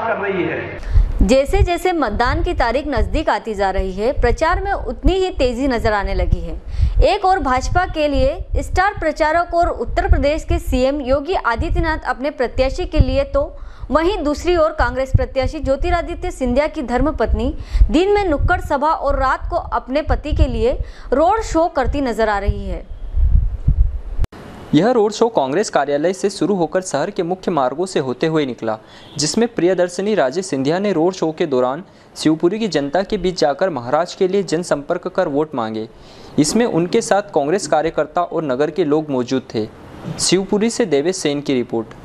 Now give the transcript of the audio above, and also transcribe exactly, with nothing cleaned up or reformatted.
बर्बाद कर रही है। जैसे जैसे मतदान की तारीख नजदीक आती जा रही है, प्रचार में उतनी ही तेजी नजर आने लगी है। एक और भाजपा के लिए स्टार प्रचारक और उत्तर प्रदेश के सीएम योगी आदित्यनाथ अपने प्रत्याशी के लिए, तो वहीं दूसरी ओर कांग्रेस प्रत्याशी ज्योतिरादित्य सिंधिया की धर्मपत्नी दिन में नुक्कड़ सभा और रात को अपने पति के लिए रोड शो करती नजर आ रही है। यह रोड शो कांग्रेस कार्यालय से शुरू होकर शहर के मुख्य मार्गों से होते हुए निकला, जिसमें प्रियदर्शनी राजे सिंधिया ने रोड शो के दौरान शिवपुरी की जनता के बीच जाकर महाराज के लिए जनसंपर्क कर वोट मांगे। इसमें उनके साथ कांग्रेस कार्यकर्ता और नगर के लोग मौजूद थे। शिवपुरी से देवेश सेन की रिपोर्ट।